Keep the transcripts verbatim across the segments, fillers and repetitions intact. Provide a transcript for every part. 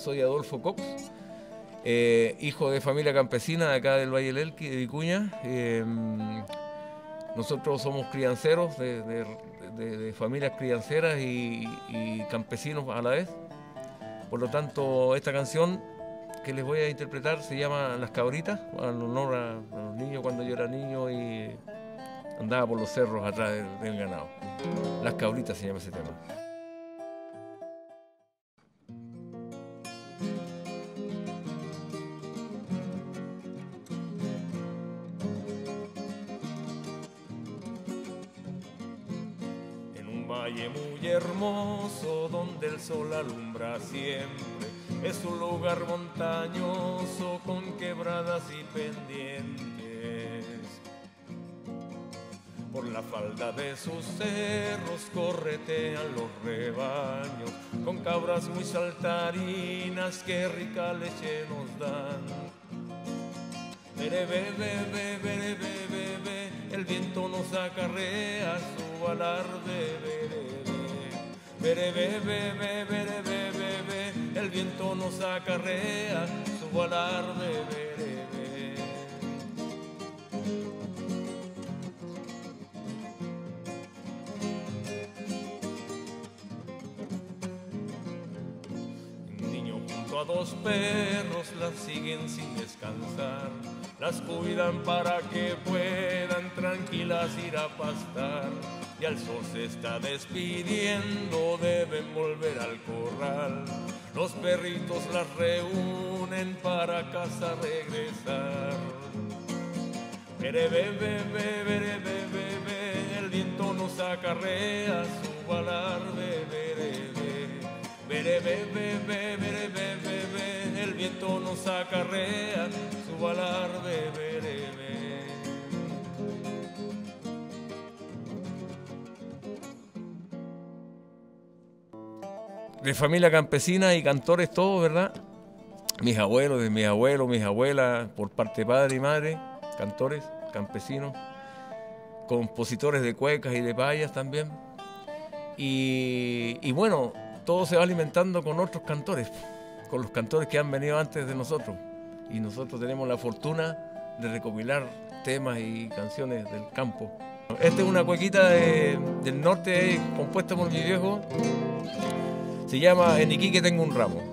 soy Adolfo Cox, eh, hijo de familia campesina de acá del Valle del Elqui, de Vicuña. Eh, nosotros somos crianceros de, de, de, de familias crianceras y, y campesinos a la vez. Por lo tanto, esta canción que les voy a interpretar se llama Las Cabritas, en honor a, a los niños cuando yo era niño y andaba por los cerros atrás del, del ganado. Las Cabritas se llama ese tema. Valle muy hermoso donde el sol alumbra siempre, es un lugar montañoso con quebradas y pendientes. Por la falda de sus cerros corretean los rebaños, con cabras muy saltarinas que rica leche nos dan. Bere, bebe, bebe, bebe, bebe, el viento nos acarrea su alarde. Bere, bebe, bebe, bebe, bebe, el viento nos acarrea su alarde. Bere, bebe. Un niño junto a dos perros las siguen sin descansar, las cuidan para que puedan tranquilas ir a pastar. Y al sol se está despidiendo, deben volver al corral. Los perritos las reúnen para casa regresar. Bere, bebe, bebe, bebe, bebe, el viento nos acarrea su alarde. Bere, bebe, bebe, bebe, bebe, bebe, el viento nos acarrea su alarde. Bere, bebe. De familia campesina y cantores todos, ¿verdad? Mis abuelos, de mis abuelos, mis abuelas, por parte de padre y madre, cantores, campesinos, compositores de cuecas y de payas también. Y, y bueno, todo se va alimentando con otros cantores, con los cantores que han venido antes de nosotros. Y nosotros tenemos la fortuna de recopilar temas y canciones del campo. Esta es una cuequita de, del norte compuesta por mi viejo. Se llama En Iquique tengo un ramo.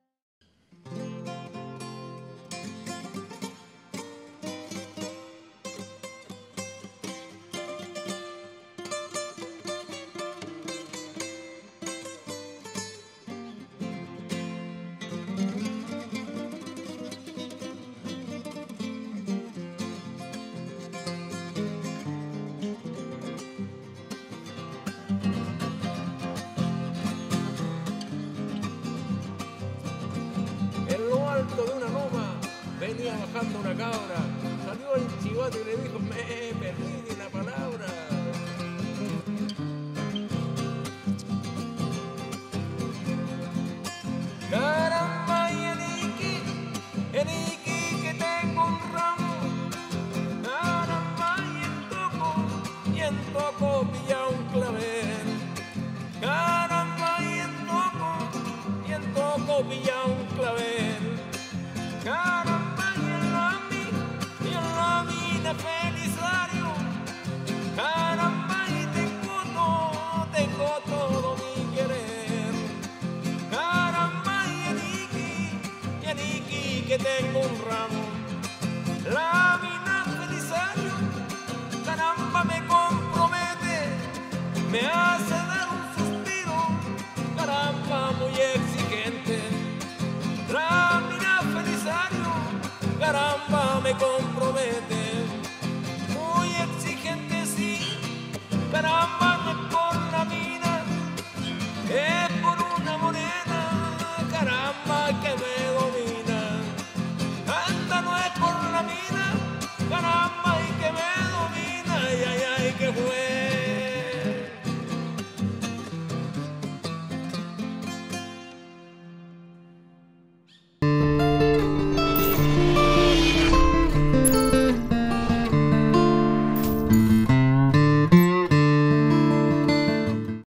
De una loma venía bajando una cabra, salió el chivato y le dijo: me perdí de la palabra. Caramba, y en Iquique, en Iquique tengo un ramo. Caramba, y en Toco, y en Toco pilla un clavel. Caramba, y en Toco, y en Toco pilla un clavel. Caramba, y en la mina, y en la mina Felisario. Caramba, y tengo todo, tengo todo mi querer. Caramba, y en Iquique, y en Iquique tengo un ramo. La mina Felisario, caramba, me compromete, me hace dar un suspiro, caramba, muy exigente. La mina Felisario, caramba, me compromete.